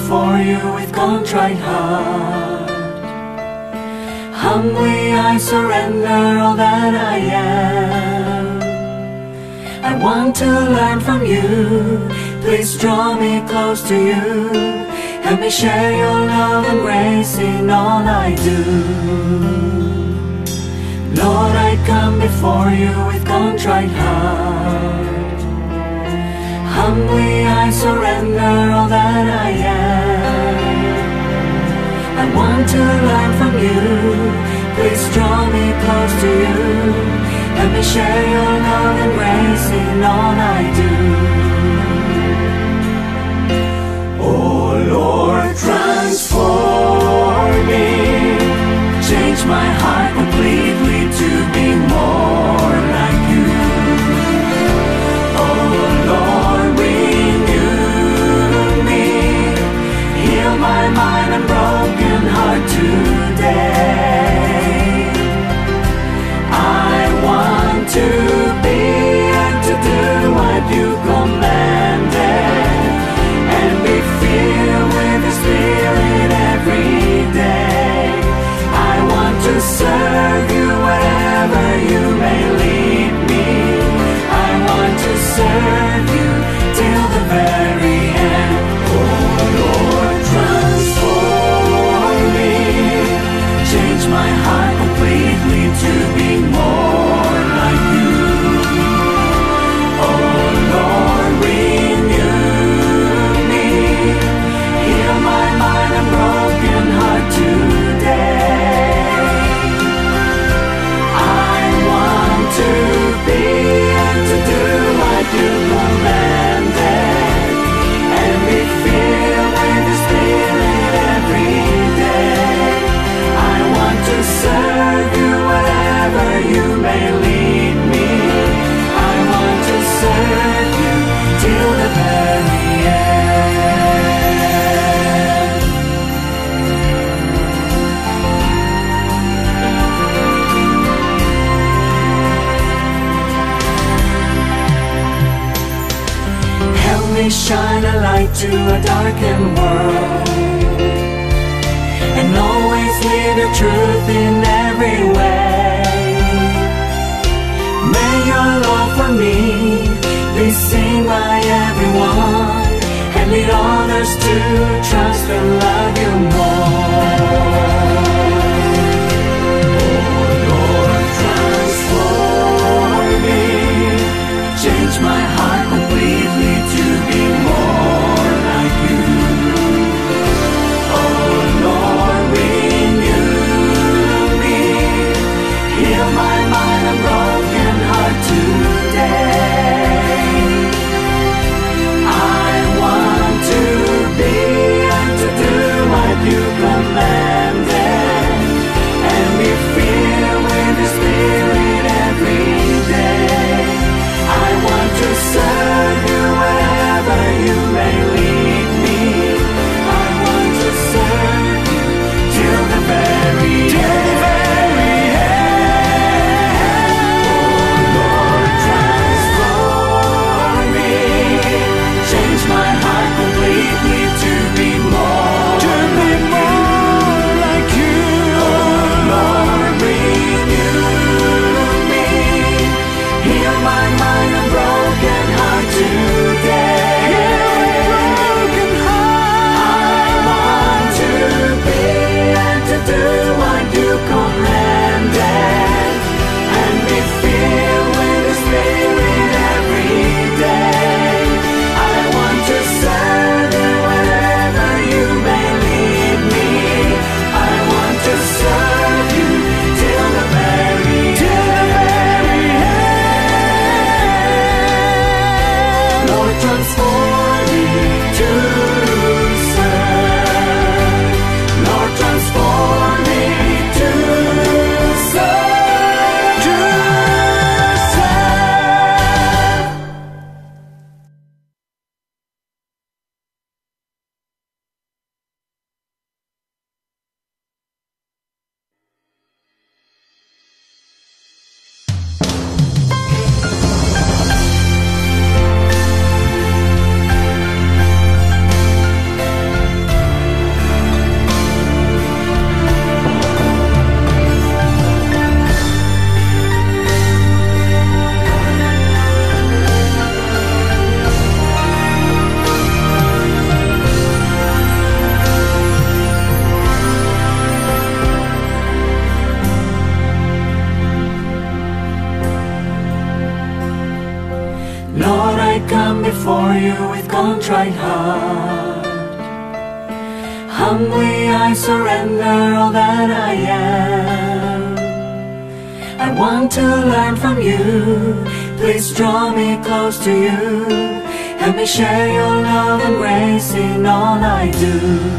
before you with contrite heart. Humbly I surrender all that I am. I want to learn from you. Please draw me close to you. Help me share your love and grace in all I do. Lord, I come before you with contrite heart. Humbly I surrender all that I am. I want to learn from you. Please draw me close to you. Let me share your love and grace in all I do. Oh Lord, transform me. Change my heart completely to be more like you. Oh Lord, renew me. Heal my mind and broken heart today. I want to be and to do what you commanded, and be filled with the Spirit every day. I want to serve you wherever you may lead me. I want to serve you till the very end. Oh Lord, transform me. Change my heart completely to be more like you. Oh Lord, renew me. Heal my mind and broken heart today. I want to be and to do what you commanded, and be filled with the Spirit every day. I want to serve you wherever you may lead me. I want to serve you till the very end. Help me shine a light to a darkened world, and always live your truth in every way. May your love for me be seen by everyone, and lead others to trust and love you more. Oh Lord, transform me. Change my heart completely to be more like you. Oh Lord, renew me. Heal my mind and broken heart today. I want to be and to do what you come before you with contrite heart. Humbly I surrender all that I am. I want to learn from you. Please draw me close to you. Help me share your love and grace in all I do.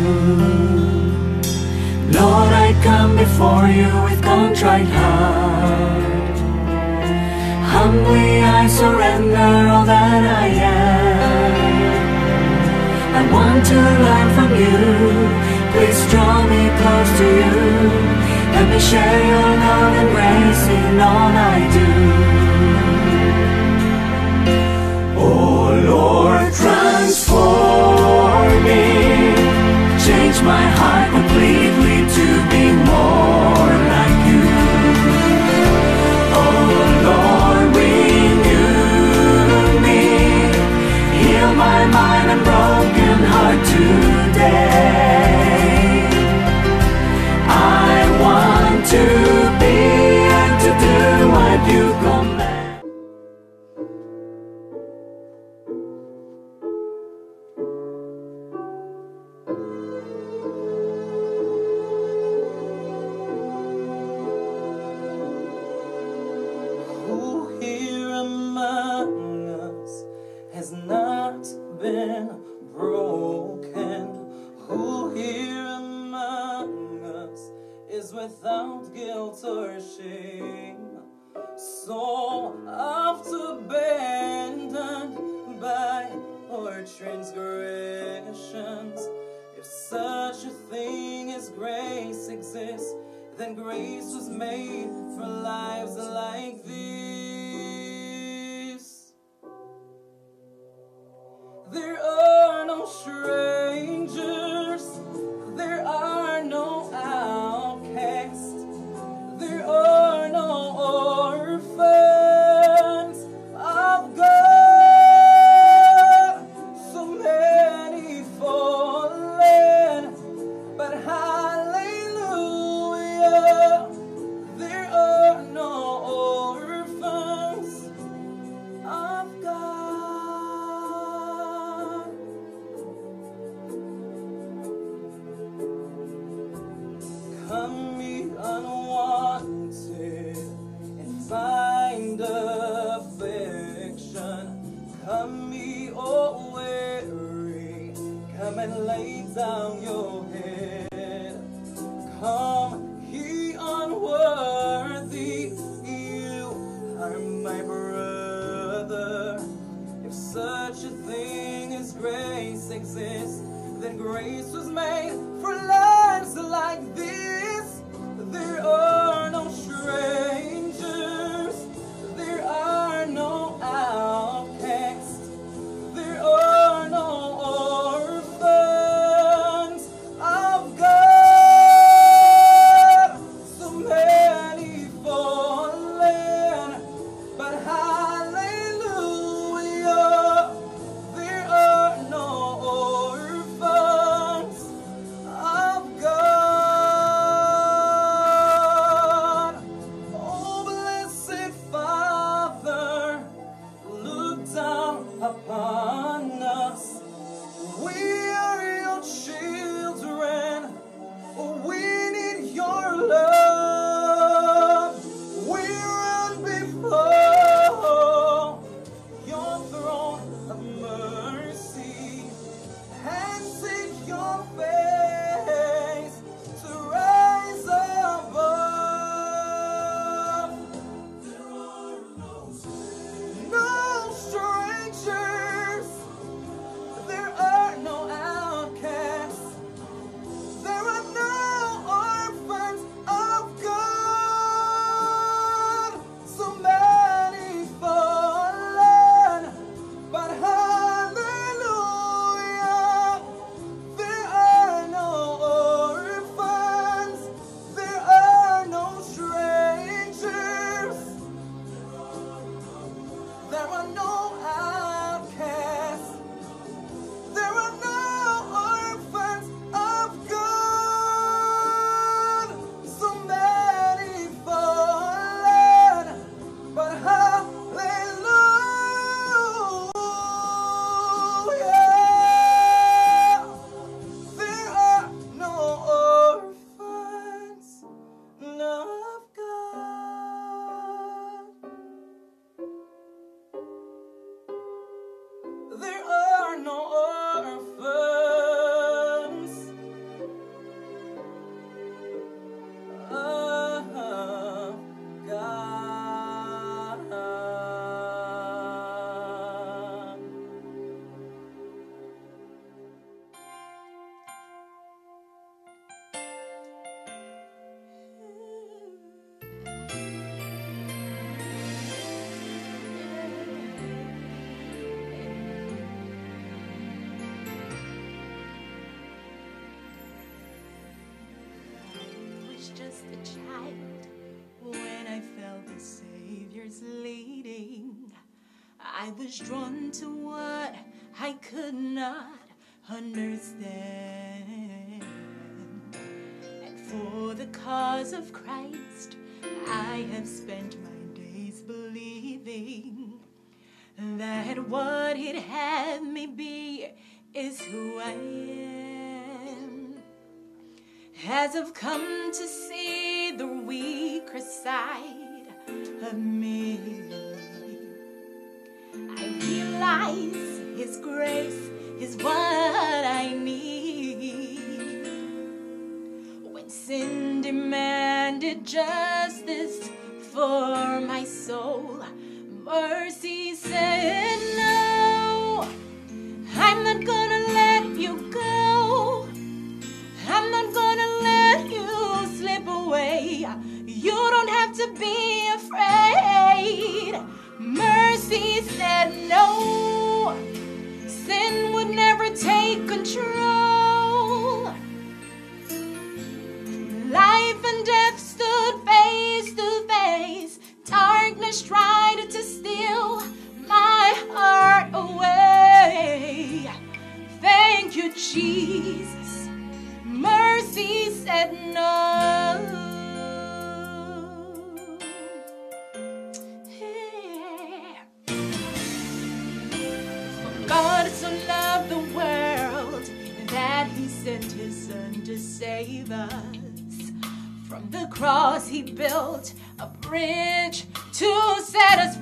Lord, I come before you with contrite heart. Humbly I surrender all that I am. I want to learn from you. Please draw me close to you. Let me share your love and grace in all I do. Oh Lord, transform me. Change my heart completely to be more like you. Oh Lord, renew me. Heal my mind and broken heart today. I want to be and to do what you command. Who here among us has not been broken? Who here among us is without guilt or shame? So oft abandoned by our transgressions. If such a thing as grace exists, then grace was made for lives like these. There are no strangers, there are no outcasts, there are no orphans of God. So many fallen, but hallelujah, there are no orphans of God. Come me unwanted and find affection. Come me all weary, come and lay down your head. Come ye unworthy, you are my brother. If such a thing as grace exists, then grace was made for lives like this. There are no strangers, there are no outcasts, there are no orphans of God. So many fallen, but hallelujah, there are no orphans of God. Oh, blessed Father, look down upon us. We are your children. We need your love. We run before your throne of mercy and seek your face to rise above. There are no strangers, there are no outcasts, there are no orphans of God. So many fallen, but hallelujah, there are no orphans, there are no strangers, there are no outcasts, there are no orphans of God. So many fallen, but hallelujah. just a child when I felt the Savior's leading. I was drawn to what I could not understand. And for the cause of Christ, I have spent my days believing that what He'd have me be is who I am. As I've come to see the weaker side of me, I realize His grace is what I need. When sin demanded justice for my soul, mercy said no. I'm not gonna let you go. I'm not gonna let you slip away. You don't have to be afraid. Mercy said no. Sin would never take control. Life and death stood face to face. Darkness tried to steal my heart away. Thank you, Jesus. Mercy said no. Yeah. For God so loved the world that He sent His Son to save us. From the cross He built a bridge to set us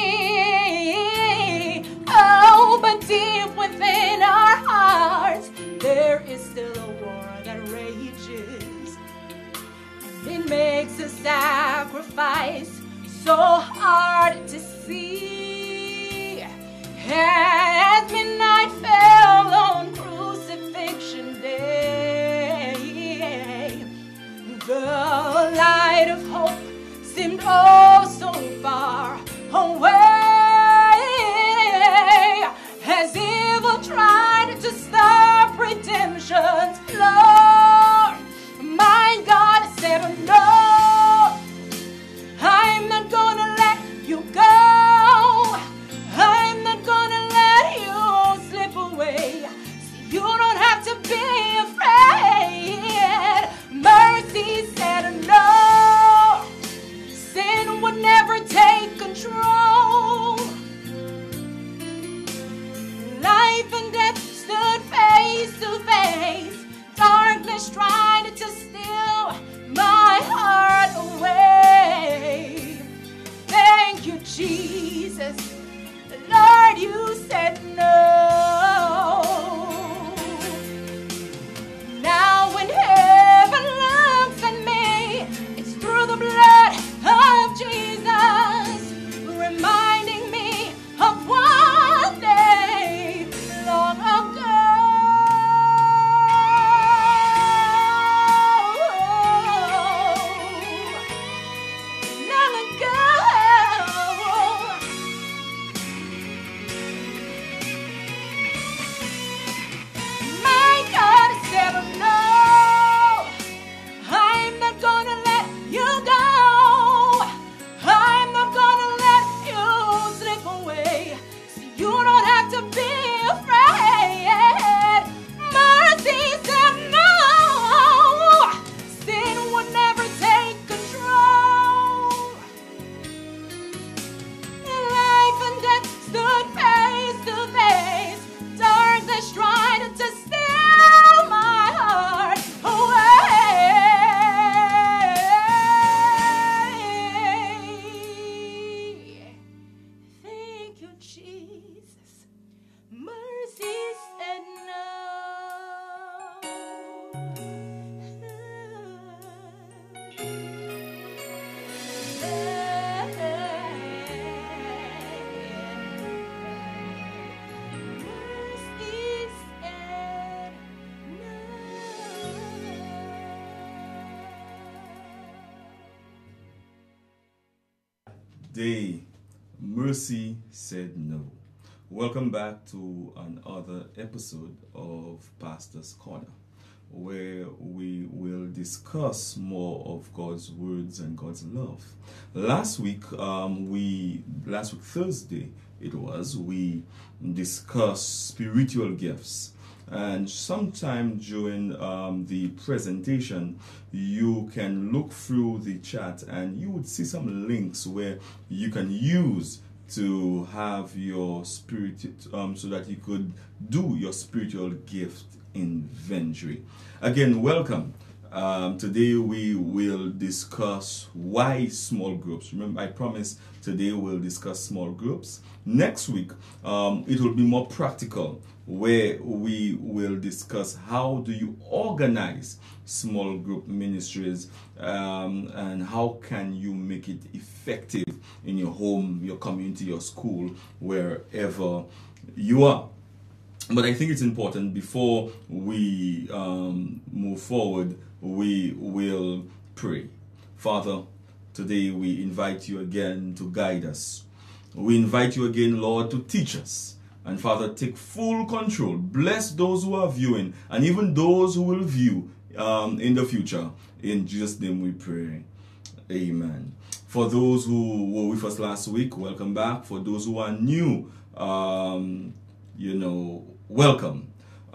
free. Oh, but deep within our hearts there is still a war that rages, and it makes a sacrifice so hard to see. As midnight fell on crucifixion day, the light of hope seemed oh so far away. As evil tried to stop redemption's flow, my God said no. I'm not gonna let you go. I'm not gonna let you slip away. You don't have to be afraid. Mercy said no. Sin would never take control. Life and death stood face to face. Darkness tried to steal my heart away. Thank you, Jesus. Lord, you said no. Now when heaven looks at me, it's through the blood of Jesus, reminding me of one day long ago. Long ago. My God said no. I'm not gonna let you go. I'm not gonna let you slip away. So you don't have to be afraid. Mercy said no. Sin would never take control. Life and death stood face to face. Darkness tried to steal my heart away. Thank you, Jesus. Mercy said Day, Mercy Said No. Welcome back to another episode of Pastor's Corner. where we will discuss more of God's words and God's love. Last week, Thursday, we discussed spiritual gifts. And sometime during the presentation, you can look through the chat and you would see some links where you can use to have your spirit, so that you could do your spiritual gift inventory. Again, welcome. Today we will discuss why small groups. Remember, I promised today we'll discuss small groups. Next week, it will be more practical, where we will discuss how do you organize small group ministries, and how can you make it effective in your home, your community, your school, wherever you are. But I think it's important, before we move forward, we will pray. Father, today we invite you again to guide us. We invite you again, Lord, to teach us. And Father, take full control. Bless those who are viewing and even those who will view in the future. In Jesus' name we pray. Amen. For those who were with us last week, welcome back. For those who are new, welcome.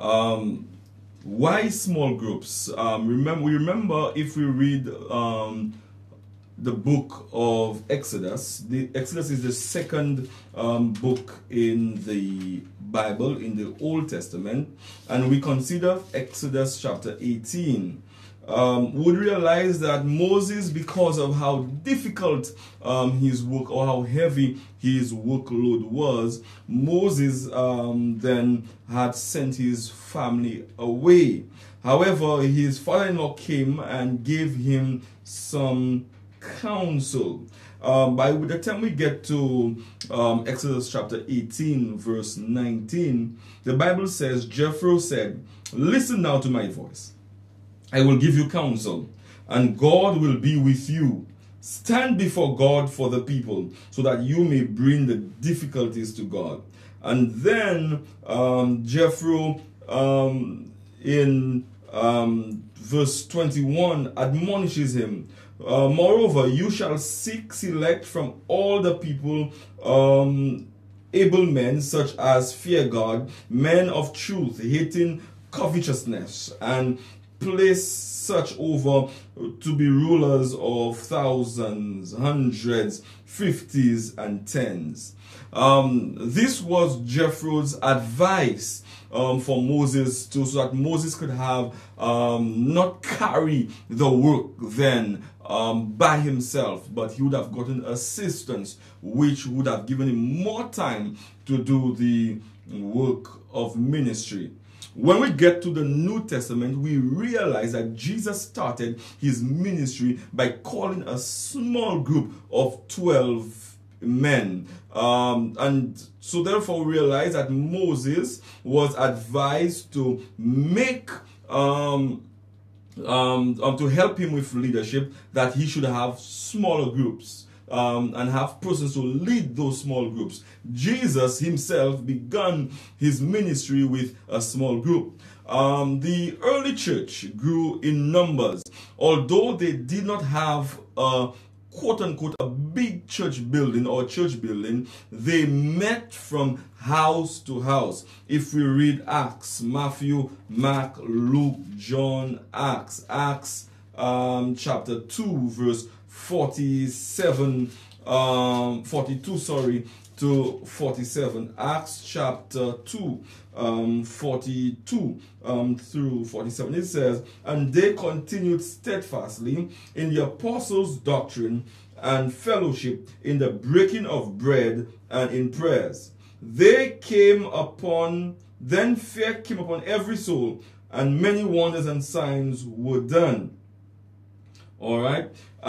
Why small groups? Remember if we read the book of Exodus. Exodus is the second book in the Bible, in the Old Testament, and we consider Exodus chapter 18. Would realize that Moses, because of how difficult his work, or how heavy his workload was, Moses then had sent his family away. However, his father-in-law came and gave him some counsel. By the time we get to Exodus chapter 18 verse 19, the Bible says, Jethro said, "Listen now to my voice. I will give you counsel, and God will be with you. Stand before God for the people, so that you may bring the difficulties to God." And then Jethro in verse 21 admonishes him. "Moreover, you shall select from all the people able men, such as fear God, men of truth, hating covetousness, and place such over to be rulers of thousands, hundreds, fifties, and tens." This was Jethro's advice for Moses, so that Moses could have not carry the work then by himself, but he would have gotten assistance, which would have given him more time to do the work of ministry. When we get to the New Testament, we realize that Jesus started his ministry by calling a small group of 12 men. And so therefore we realize that Moses was advised to make to help him with leadership, that he should have smaller groups and have persons to lead those small groups. Jesus himself began his ministry with a small group. The early church grew in numbers, although they did not have a quote-unquote a big church building or church building. They met from house to house. If we read Acts, Matthew, Mark, Luke, John, Acts chapter 2 verse 42 to 47. Acts chapter 2 42 through 47. It says, "And they continued steadfastly in the apostles' doctrine and fellowship, in the breaking of bread and in prayers. Then fear came upon every soul, and many wonders and signs were done." All right.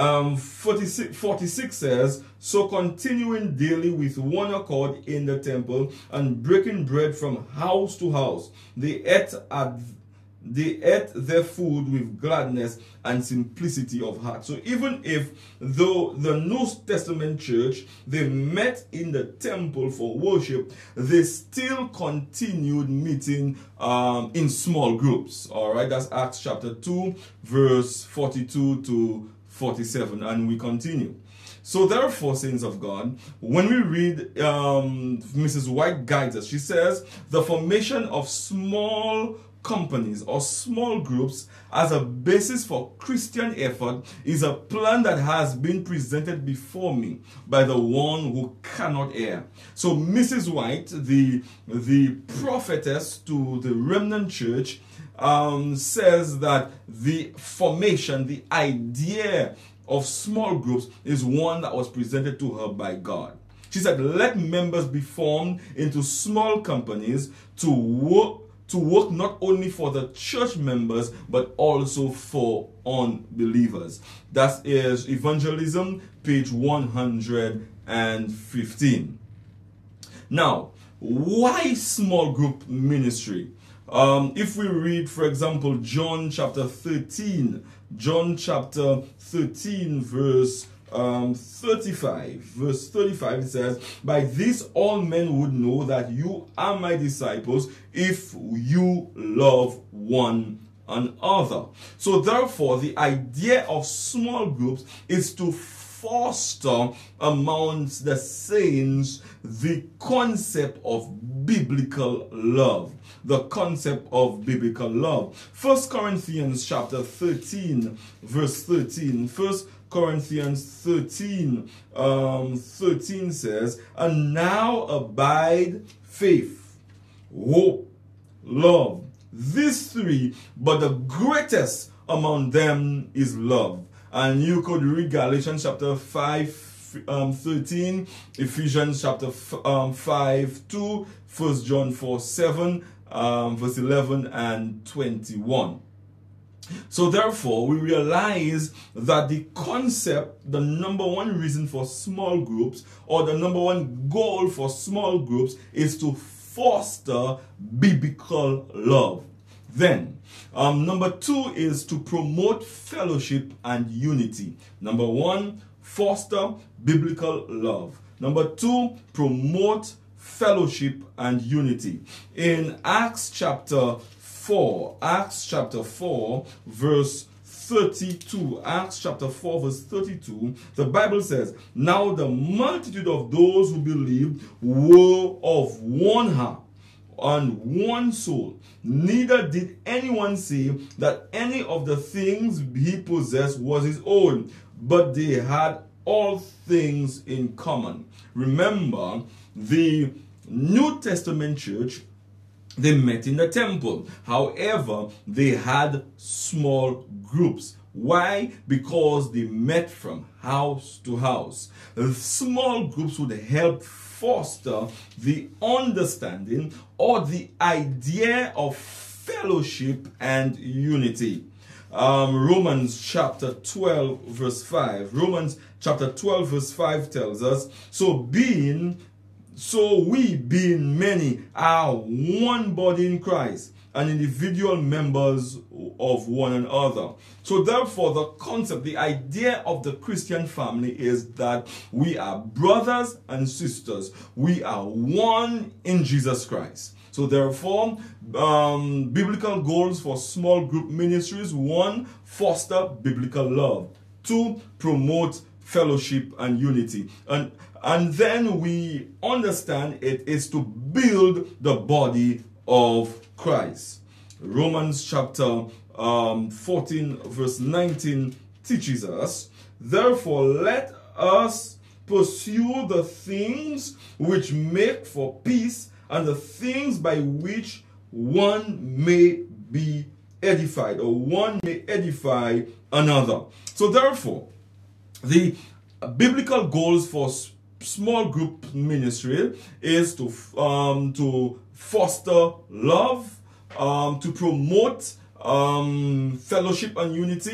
46 says, "So continuing daily with one accord in the temple, and breaking bread from house to house, they ate they ate their food with gladness and simplicity of heart. So even if though the New Testament church, they met in the temple for worship, they still continued meeting in small groups. All right, that's Acts chapter 2, verse 42 to 47, and we continue. So therefore, saints of God, when we read Mrs. White guides us, she says the formation of small companies or small groups as a basis for Christian effort is a plan that has been presented before me by the one who cannot err. So Mrs. White, the prophetess to the remnant church, says that the formation, the idea of small groups is one that was presented to her by God. She said, let members be formed into small companies to work not only for the church members, but also for unbelievers. That is Evangelism, page 115. Now, why small group ministry? If we read, for example, John chapter 13, verse 35. Verse 35, it says, by this all men would know that you are my disciples if you love one another. So therefore, the idea of small groups is to foster amongst the saints the concept of biblical love. The concept of biblical love. 1 Corinthians chapter 13, verse 13. 1 Corinthians 13, 13 says, and now abide faith, hope, love. These three, but the greatest among them is love. And you could read Galatians chapter 5, 13, Ephesians chapter 5, 2, 1 John 4, 7, verse 11 and 21. So therefore, we realize that the concept, the number one reason for small groups, or the number one goal for small groups, is to foster biblical love. Then, number two is to promote fellowship and unity. Number one, foster biblical love. Number two, promote fellowship and unity. In Acts chapter 4, verse 32, Acts chapter 4, verse 32, the Bible says, now the multitude of those who believed were of one heart and one soul. Neither did anyone say that any of the things he possessed was his own, but they had all things in common. Remember, the New Testament church, they met in the temple. However, they had small groups. Why? Because they met from house to house. The small groups would help foster the understanding or the idea of fellowship and unity. Romans chapter 12 verse 5. Romans chapter 12 verse 5 tells us, so we being many are one body in Christ and individual members of one another. So therefore, the concept, the idea of the Christian family is that we are brothers and sisters. We are one in Jesus Christ. So therefore, biblical goals for small group ministries: 1, foster biblical love; 2, promote fellowship and unity. And then we understand it is to build the body of Christ. Romans chapter 14 verse 19 teaches us, therefore let us pursue the things which make for peace and the things by which one may be edified, or one may edify another. So therefore, the biblical goals for small group ministry is to foster love, to promote fellowship and unity,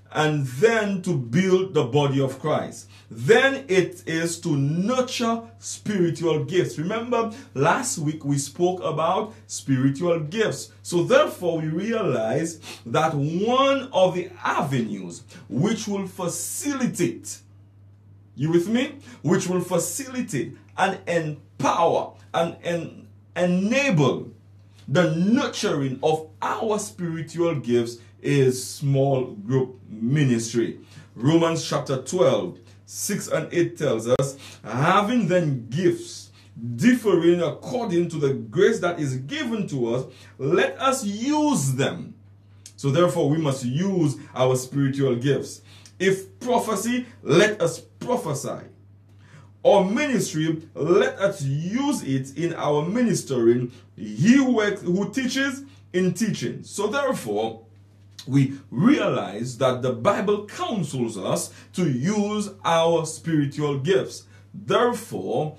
and then to build the body of Christ. Then it is to nurture spiritual gifts. Remember, last week we spoke about spiritual gifts. So therefore we realize that one of the avenues which will facilitate, you with me? Which will facilitate and empower and enable the nurturing of our spiritual gifts is small group ministry. Romans chapter 12, 6 and 8 tells us, having then gifts differing according to the grace that is given to us, let us use them. So therefore we must use our spiritual gifts. If prophecy, let us prophesy. Or ministry, let us use it in our ministering. He who teaches, in teaching. So therefore, we realize that the Bible counsels us to use our spiritual gifts. Therefore,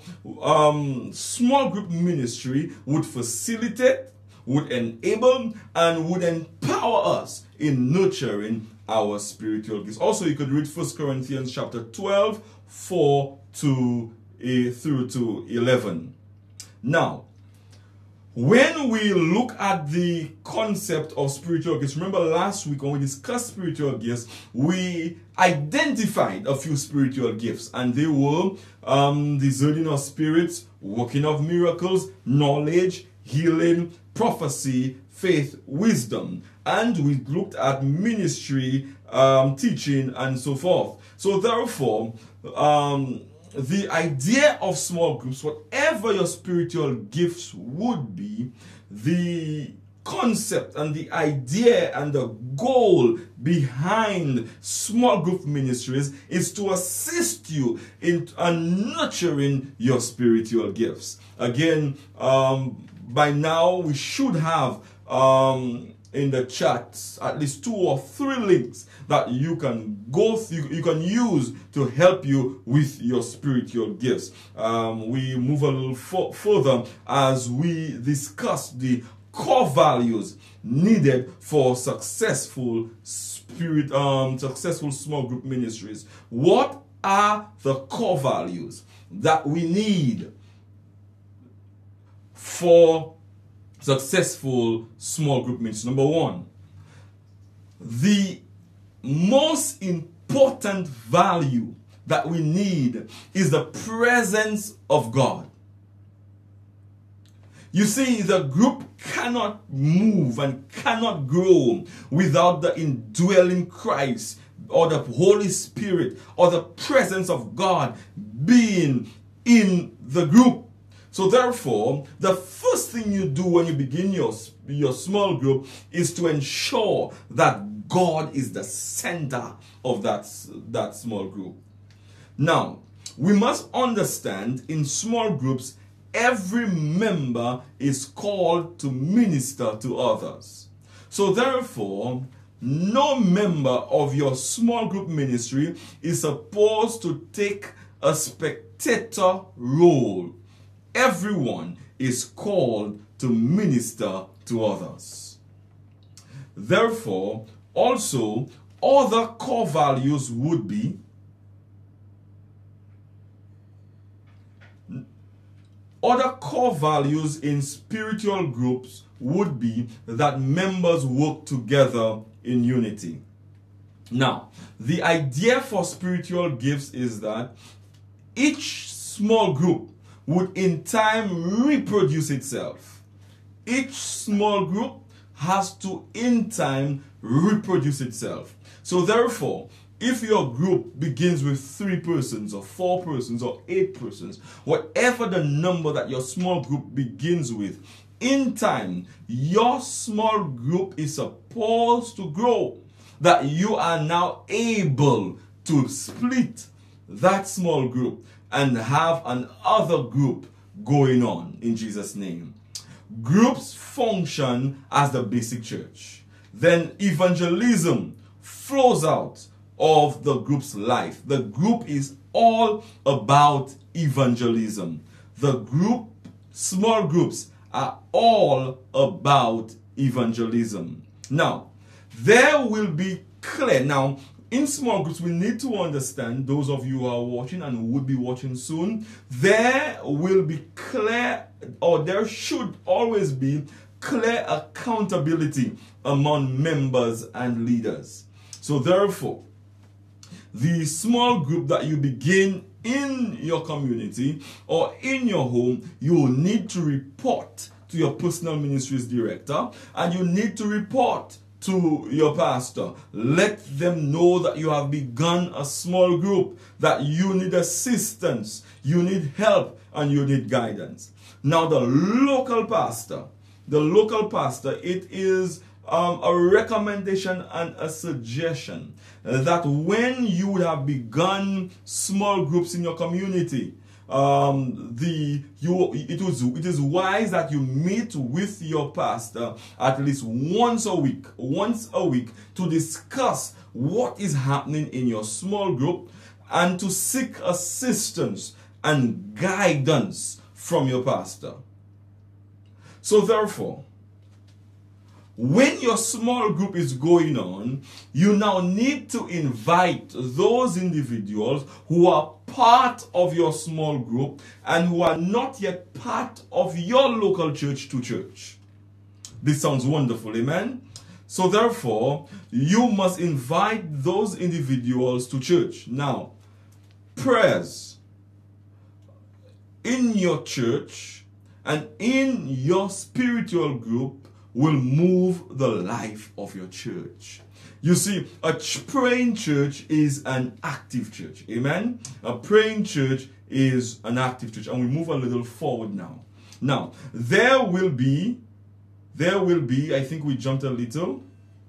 small group ministry would facilitate, would enable, and would empower us in nurturing our spiritual gifts. Also, you could read 1 Corinthians chapter 12, 4 through to 11. Now, when we look at the concept of spiritual gifts, remember last week when we discussed spiritual gifts, we identified a few spiritual gifts, and they were discerning of spirits, working of miracles, knowledge, healing, prophecy, faith, wisdom. And we looked at ministry, teaching, and so forth. So therefore, the idea of small groups, whatever your spiritual gifts would be, the concept and the idea and the goal behind small group ministries is to assist you in nurturing your spiritual gifts. Again, by now we should have in the chat at least 2 or 3 links that you can go through, you can use to help you with your spiritual gifts. We move a little further as we discuss the core values needed for successful successful small group ministries. What are the core values that we need for successful small group ministry? Number 1, the most important value that we need is the presence of God. You see, the group cannot move and cannot grow without the indwelling Christ or the Holy Spirit or the presence of God being in the group. So therefore, the first thing you do when you begin your small group is to ensure that God is the center of that small group. Now, we must understand in small groups, every member is called to minister to others. So therefore, no member of your small group ministry is supposed to take a spectator role. Everyone is called to minister to others. Therefore, also, other core values would be in spiritual groups would be that members work together in unity. Now, the idea for spiritual gifts is that each small group would in time reproduce itself. Each small group has to in time reproduce itself. So therefore, if your group begins with 3 persons or 4 persons or 8 persons, whatever the number that your small group begins with, in time, your small group is supposed to grow. That you are now able to split that small group and have another group going on in Jesus' name. Groups function as the basic church. Then evangelism flows out of the group's life. The group is all about evangelism. Small groups are all about evangelism. Now, there will be clear. Now, in small groups, we need to understand, those of you who are watching and would be watching soon, there will be clear, or there should always be clear accountability among members and leaders. So therefore, the small group that you begin in your community or in your home, you will need to report to your personal ministries director, and you need to report to your pastor. Let them know that you have begun a small group, that you need assistance, you need help, and you need guidance. Now the local pastor, it is a recommendation and a suggestion that when you would have begun small groups in your community, it is wise that you meet with your pastor at least once a week to discuss what is happening in your small group and to seek assistance and guidance from your pastor. So therefore, when your small group is going on, you now need to invite those individuals who are part of your small group and who are not yet part of your local church to church. This sounds wonderful, amen? So therefore, you must invite those individuals to church. Now, prayers in your church and in your spiritual group will move the life of your church. You see, a praying church is an active church. Amen? A praying church is an active church. And we move a little forward now. Now, there will be, I think we jumped a little.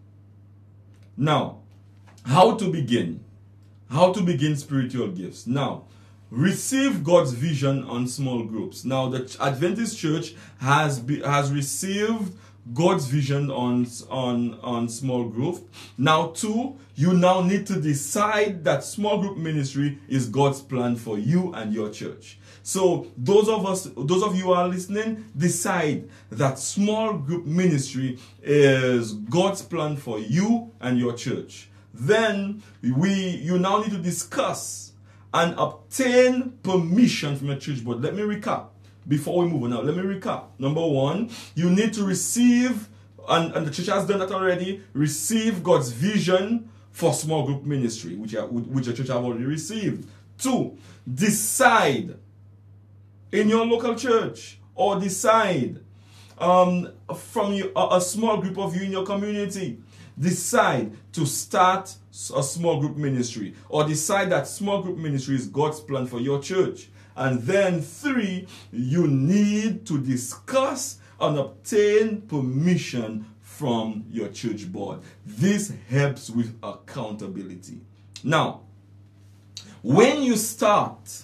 Now, how to begin? How to begin spiritual gifts. Now, receive God's vision on small groups. Now, the Adventist Church has received God's vision on small group. Now, two, you now need to decide that small group ministry is God's plan for you and your church. So those of you who are listening, decide that small group ministry is God's plan for you and your church. Then you now need to discuss and obtain permission from your church board. Let me recap. Before we move on now, let me recap. Number one, you need to receive, and the church has done that already, receive God's vision for small group ministry, which the church have already received. Two, decide in your local church, or decide from a small group of you in your community, decide to start a small group ministry, or decide that small group ministry is God's plan for your church. And then three, you need to discuss and obtain permission from your church board. This helps with accountability. Now, when you start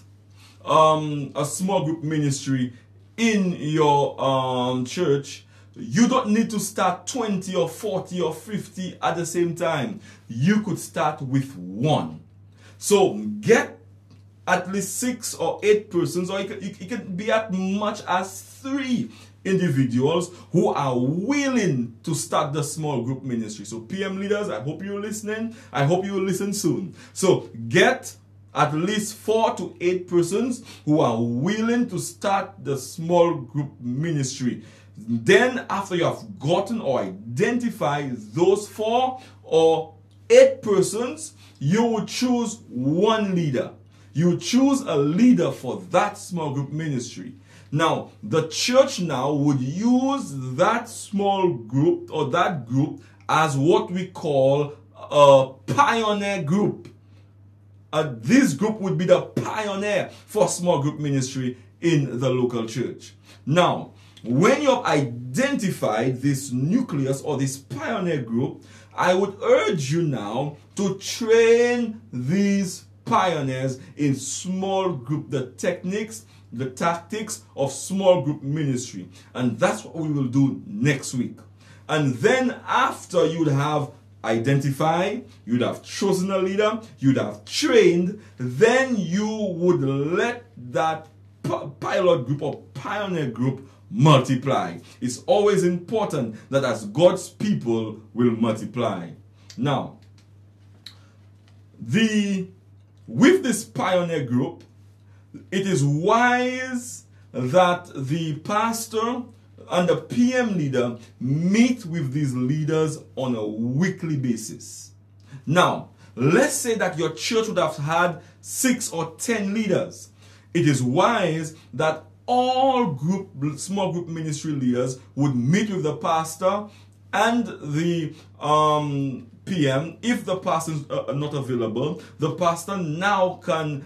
a small group ministry in your church, you don't need to start 20 or 40 or 50 at the same time. You could start with one. So get at least 6 or 8 persons, or it can be as much as 3 individuals who are willing to start the small group ministry. So PM leaders, I hope you're listening. I hope you will listen soon. So get at least 4 to 8 persons who are willing to start the small group ministry. Then after you have gotten or identified those 4 or 8 persons, you will choose one leader. You choose a leader for that small group ministry. Now, the church now would use that small group or that group as what we call a pioneer group. This group would be the pioneer for small group ministry in the local church. Now, when you have identified this nucleus or this pioneer group, I would urge you now to train these pioneers in small group, the techniques, the tactics of small group ministry. And that's what we will do next week. And then after you'd have identified, you'd have chosen a leader, you'd have trained, then you would let that pilot group or pioneer group multiply. It's always important that as God's people will multiply. Now, with this pioneer group, it is wise that the pastor and the PM leader meet with these leaders on a weekly basis. Now, let's say that your church would have had 6 or 10 leaders. It is wise that all small group ministry leaders would meet with the pastor and the PM. If the pastor is not available, the pastor now can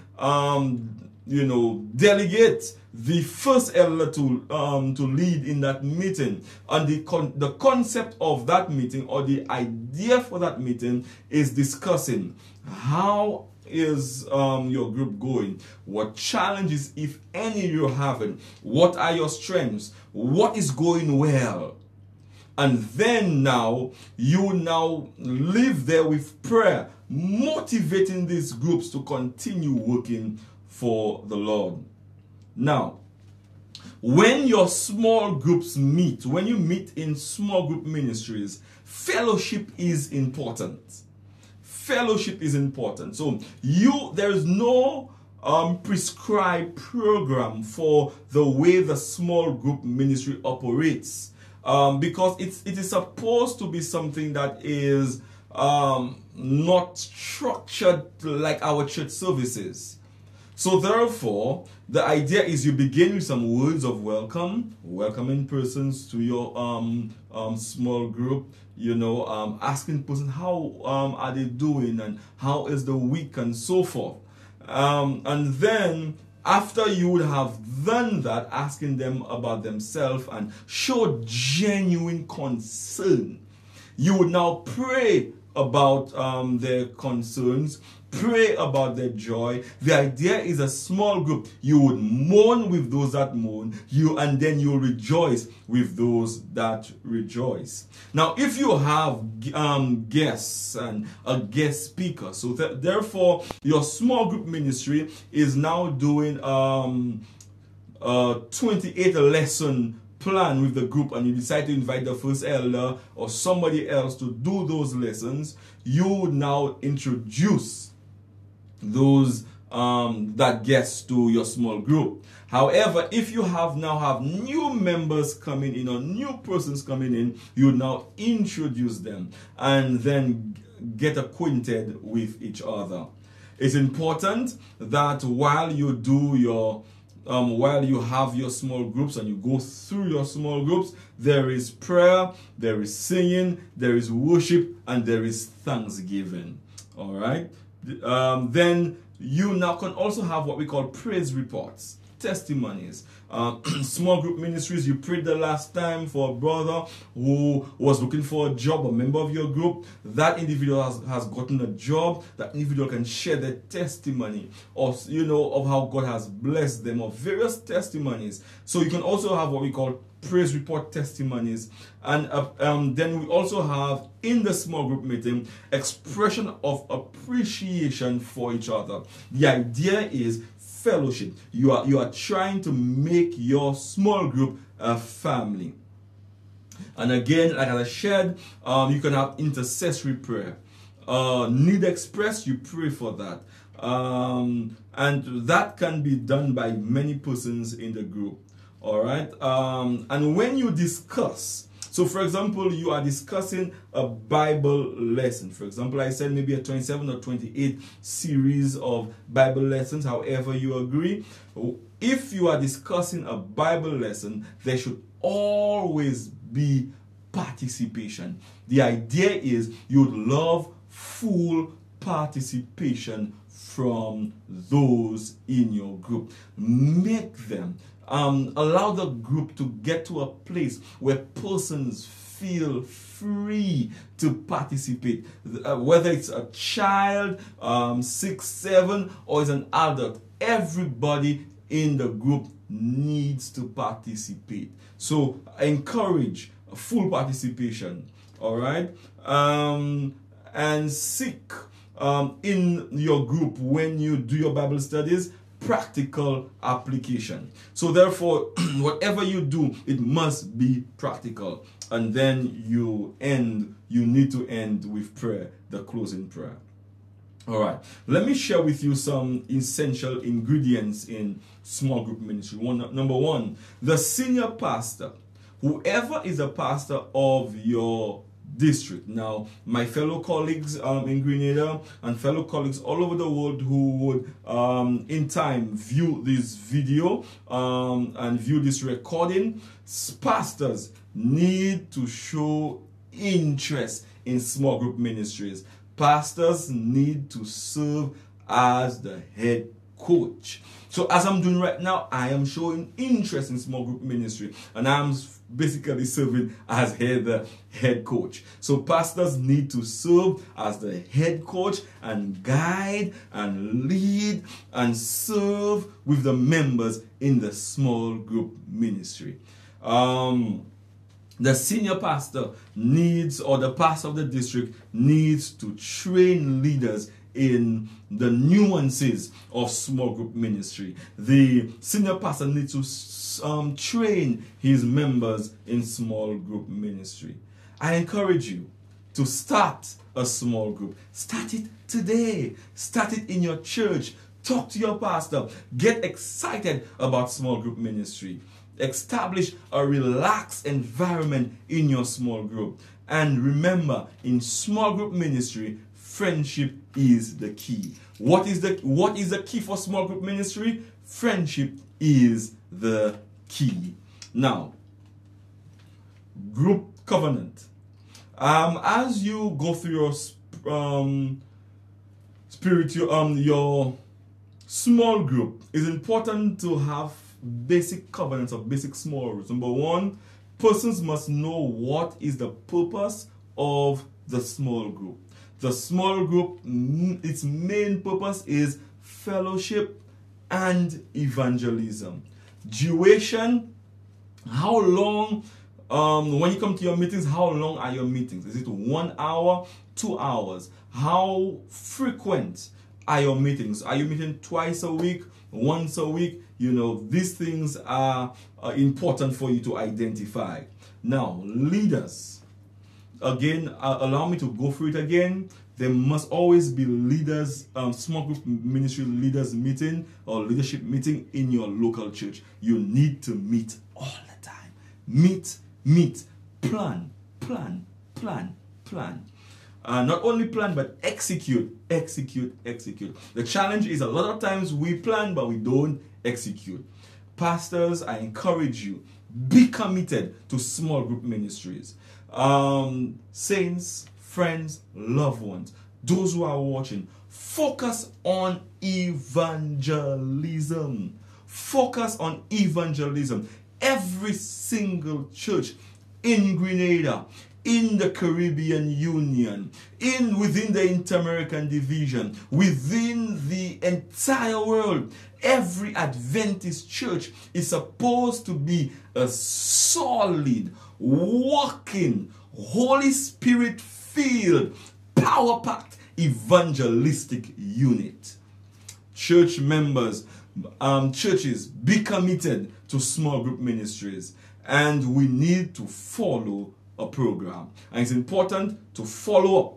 delegate the first elder to lead in that meeting. And the concept of that meeting, or the idea for that meeting, is discussing how is your group going, what challenges, if any, you're having, what are your strengths, what is going well. And then you live there with prayer, motivating these groups to continue working for the Lord. Now, when your small groups meet, when you meet in small group ministries, fellowship is important. Fellowship is important. So there is no prescribed program for the way the small group ministry operates, because it is supposed to be something that is not structured like our church services. So therefore, the idea is you begin with some words of welcome, welcoming persons to your small group, asking persons how are they doing and how is the week and so forth. And then after you would have done that, asking them about themselves and show genuine concern, you would now pray about their concerns, pray about their joy. The idea is a small group. You would mourn with those that mourn, and then you'll rejoice with those that rejoice. Now, if you have guests and a guest speaker, so therefore your small group ministry is now doing 28 lesson plan with the group, and you decide to invite the first elder or somebody else to do those lessons, you would now introduce those that guests to your small group. However, if you now have new members coming in or new persons coming in, you now introduce them and then get acquainted with each other. It's important that while you do your while you have your small groups and you go through your small groups, there is prayer, there is singing, there is worship, and there is thanksgiving. All right. Then you now can also have what we call praise reports, testimonies. Small group ministries, you prayed the last time for a brother who was looking for a job, a member of your group. That individual has gotten a job. That individual can share their testimony of how God has blessed them, of various testimonies. So you can also have what we call praise report testimonies. And then we also have in the small group meeting expression of appreciation for each other. The idea is fellowship. You are trying to make your small group a family. And again, like I shared, you can have intercessory prayer. Need express, you pray for that. And that can be done by many persons in the group. All right. And when you discuss, so for example, you are discussing a Bible lesson. For example, I said maybe a 27 or 28 series of Bible lessons, however you agree. If you are discussing a Bible lesson, there should always be participation. The idea is you'd love full participation from those in your group. Make them. Allow the group to get to a place where persons feel free to participate. Whether it's a child, 6, 7, or is an adult, everybody in the group needs to participate. So encourage full participation. All right, and seek in your group when you do your Bible studies practical application. So therefore, whatever you do, it must be practical. And then you need to end with prayer, the closing prayer. All right, let me share with you some essential ingredients in small group ministry. Number one, the senior pastor, whoever is a pastor of your district. Now, my fellow colleagues in Grenada and fellow colleagues all over the world who would in time view this video and view this recording, pastors need to show interest in small group ministries. Pastors need to serve as the head coach. So as I'm doing right now, I am showing interest in small group ministry, and I'm basically serving as the head coach. So pastors need to serve as the head coach and guide and lead and serve with the members in the small group ministry. The senior pastor needs, or the pastor of the district needs to train leaders in the nuances of small group ministry. The senior pastor needs to train his members in small group ministry. I encourage you to start a small group. Start it today. Start it in your church. Talk to your pastor. Get excited about small group ministry. Establish a relaxed environment in your small group. And remember, in small group ministry, friendship is the key. What is the key for small group ministry? Friendship is the key. Now, group covenant. As you go through your your small group, it's important to have basic covenants of basic small groups. Number one, persons must know what is the purpose of the small group. The small group, its main purpose is fellowship and evangelism. Duration, how long, when you come to your meetings, how long are your meetings? Is it 1 hour, 2 hours? How frequent are your meetings? Are you meeting twice a week, once a week? You know, these things are important for you to identify. Now, leaders. Again, allow me to go through it again. There must always be leaders, small group ministry leaders meeting or leadership meeting in your local church. You need to meet all the time. Meet, plan. Not only plan, but execute. The challenge is a lot of times we plan, but we don't execute. Pastors, I encourage you, be committed to small group ministries. Saints, friends, loved ones, those who are watching, focus on evangelism. Focus on evangelism. Every single church in Grenada, in the Caribbean Union, within the Inter-American Division, within the entire world, every Adventist church is supposed to be a solid, walking, Holy Spirit-filled, power-packed, evangelistic unit. Church members, churches, be committed to small group ministries, and we need to follow a program. And it's important to follow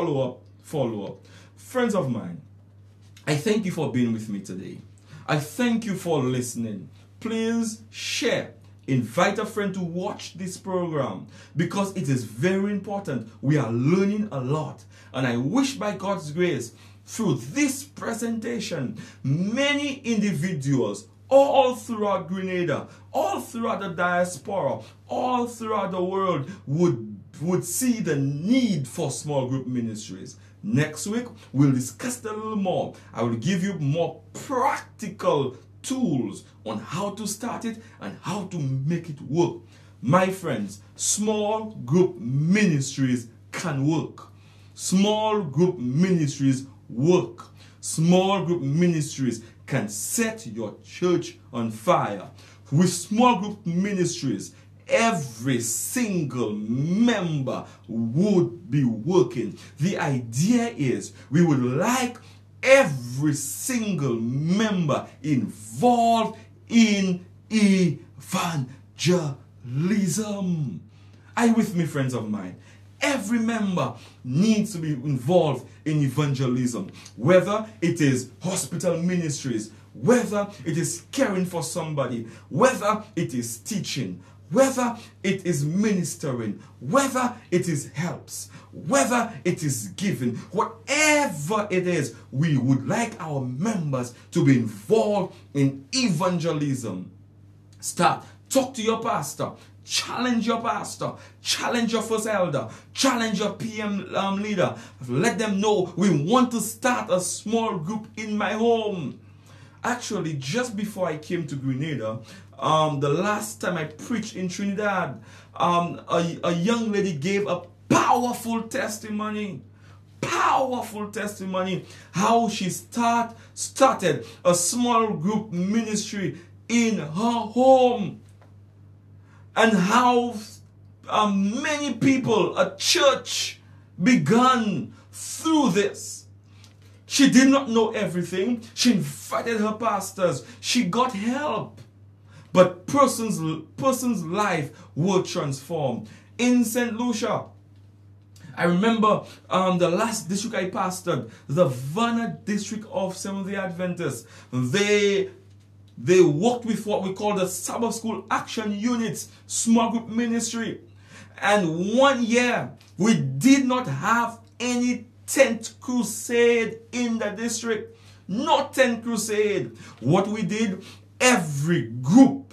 up. Friends of mine, I thank you for being with me today. I thank you for listening. Please share. Invite a friend to watch this program because it is very important. We are learning a lot. And I wish by God's grace, through this presentation, many individuals all throughout Grenada, all throughout the diaspora, all throughout the world would see the need for small group ministries. Next week, we'll discuss a little more. I will give you more practical tools on how to start it and how to make it work. My friends, small group ministries can work. Small group ministries work. Small group ministries can set your church on fire. With small group ministries, every single member would be working. The idea is we would like every single member involved in evangelism. Are you with me, friends of mine? every member needs to be involved in evangelism, whether it is hospital ministries, whether it is caring for somebody, whether it is teaching, whether it is ministering, whether it is helps, whether it is giving, whatever it is, we would like our members to be involved in evangelism. Talk to your pastor. Challenge your pastor, challenge your first elder, challenge your PM leader. Let them know we want to start a small group in my home. Actually, just before I came to Grenada, the last time I preached in Trinidad, a young lady gave a powerful testimony. Powerful testimony how she started a small group ministry in her home. And how many people, a church, began through this. She did not know everything. She invited her pastors. She got help. But person's life will transform. In St. Lucia, I remember the last district I pastored, the Vanna district of Seventh-day Adventists. They worked with what we call the Sabbath School Action Units, small group ministry. And 1 year, we did not have any tent crusade in the district. No tent crusade. What we did, every group,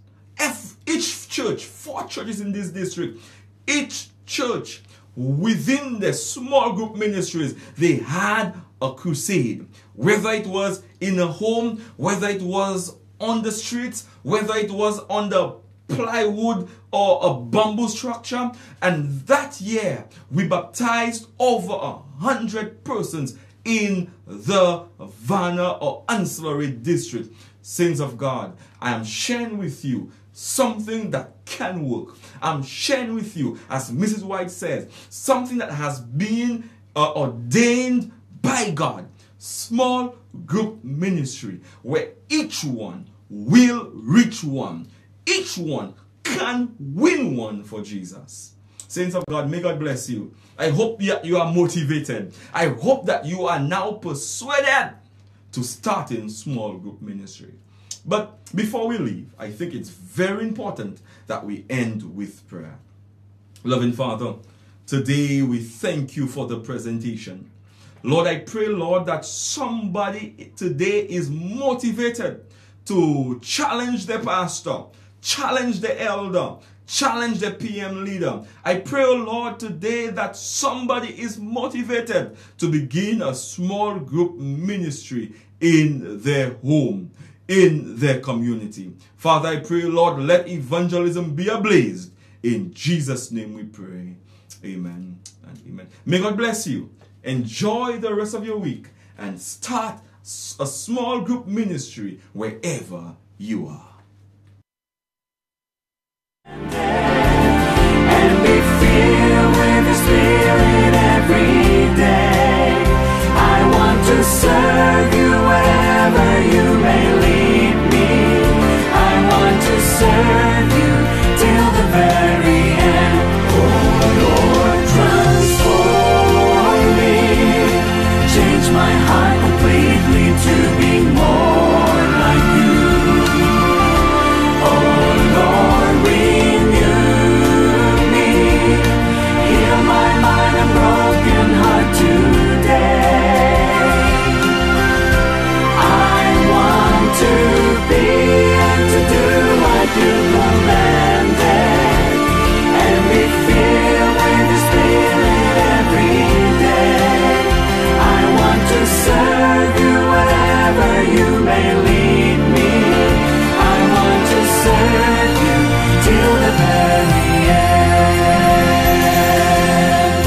each church, 4 churches in this district, each church within the small group ministries, they had a crusade. Whether it was in a home, whether it was on the streets, whether it was on the plywood or a bamboo structure. And that year, we baptized over 100 persons in the Vanna or ancillary district. Saints of God, I am sharing with you something that can work. I'm sharing with you, as Mrs. White says, something that has been ordained by God. Small group ministry where each one will reach one. Each one can win one for Jesus. Saints of God, may God bless you. I hope that you are motivated. I hope that you are now persuaded to start in small group ministry. But before we leave, I think it's very important that we end with prayer. Loving Father, today we thank you for the presentation. Lord, I pray, Lord, that somebody today is motivated to challenge the pastor, challenge the elder, challenge the PM leader. I pray, oh Lord, today that somebody is motivated to begin a small group ministry in their home, in their community. Father, I pray, Lord, let evangelism be ablaze. In Jesus' name we pray. Amen and amen. May God bless you. Enjoy the rest of your week and start a small group ministry wherever you are. And be filled with the Spirit every day. I want to serve you wherever you may lead me. I want to serve you till the very end. Oh Lord, transform me. Change my heart completely to be more like you. Oh Lord, renew me. Heal my mind and broken heart today. I want to be and to do what you commanded, and be filled with the Spirit every day. I want to serve you wherever you may lead me. I want to serve you till the very end.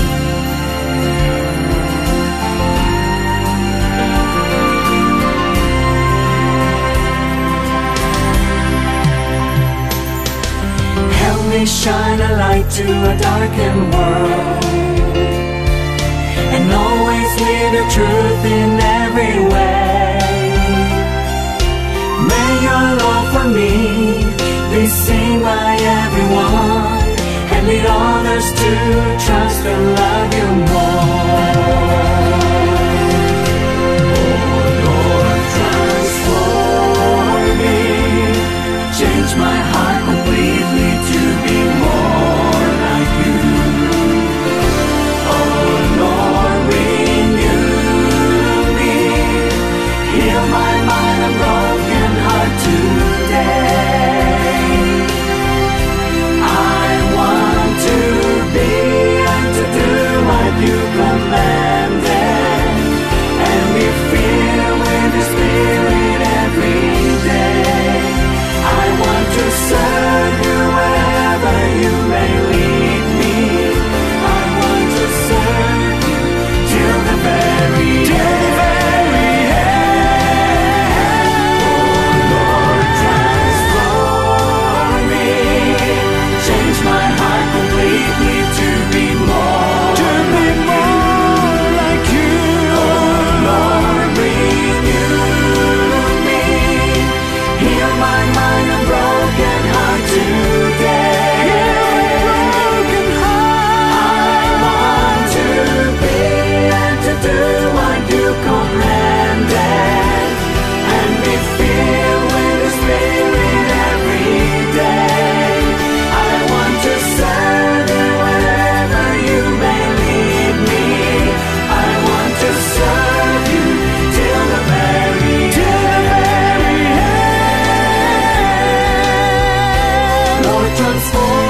Help me shine a light to a darkened world, and always live your truth in every way. May your love for me be seen by everyone, and lead all the just to trust and love you more. Oh Lord, transform me, change my heart completely to be more like you. Oh Lord, renew me, heal my mind and broken heart today. I want to be and to do what you commanded, and be filled with the Spirit every day. I want to serve you wherever you may lead me. I want to serve you till the very end. Oh Lord, transform me, change my heart completely to be more like you. Oh Lord, renew me, heal my mind and broken heart today. I want to be and to do what you commanded, and be filled with the Spirit every day. I want to serve you wherever you may lead me. I want to serve you till the very end. Lord, transform